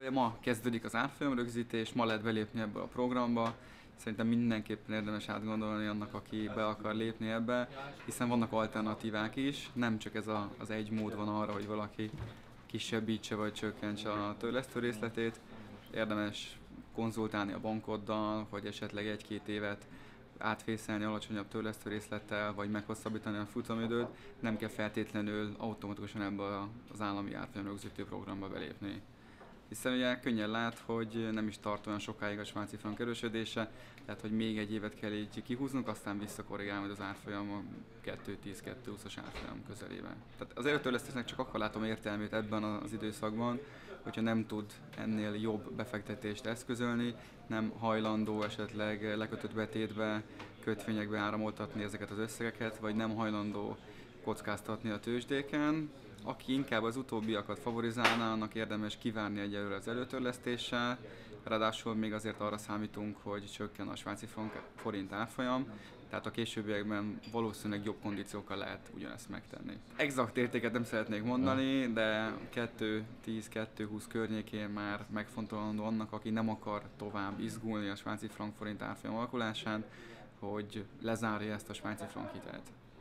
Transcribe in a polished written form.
Ma kezdődik az árfolyam rögzítés, ma lehet belépni ebbe a programba. Szerintem mindenképpen érdemes átgondolni annak, aki be akar lépni ebbe, hiszen vannak alternatívák is, nem csak ez az egy mód van arra, hogy valaki kisebbítse vagy csökkentse a törlesztő részletét. Érdemes konzultálni a bankoddal, hogy esetleg egy-két évet átfészelni alacsonyabb törlesztő részlettel, vagy meghosszabbítani a futamidőt, nem kell feltétlenül automatikusan ebbe az állami árfolyam rögzítő programba belépni. Hiszen ugye könnyen lát, hogy nem is tart olyan sokáig a svájci frank erősödése, tehát hogy még egy évet kell így kihúznunk, aztán visszakorrigál majd az árfolyam a 2.10-2.20-as árfolyam közelébe. Tehát az előtörlesztésnek csak akkor látom értelmét ebben az időszakban, hogyha nem tud ennél jobb befektetést eszközölni, nem hajlandó esetleg lekötött betétbe, kötvényekbe áramoltatni ezeket az összegeket, vagy nem hajlandó kockáztatni a tőzsdéken. Aki inkább az utóbbiakat favorizálná, annak érdemes kivárni egyelőre az előtörlesztéssel, ráadásul még azért arra számítunk, hogy csökken a svájci forint árfolyam, tehát a későbbiekben valószínűleg jobb kondíciókkal lehet ugyanezt megtenni. Exakt értéket nem szeretnék mondani, de 2.10-2.20 környékén már megfontolandó annak, aki nem akar tovább izgulni a svájci frank forint árfolyam alakulásán, hogy lezárja ezt a svájci frank hitelt.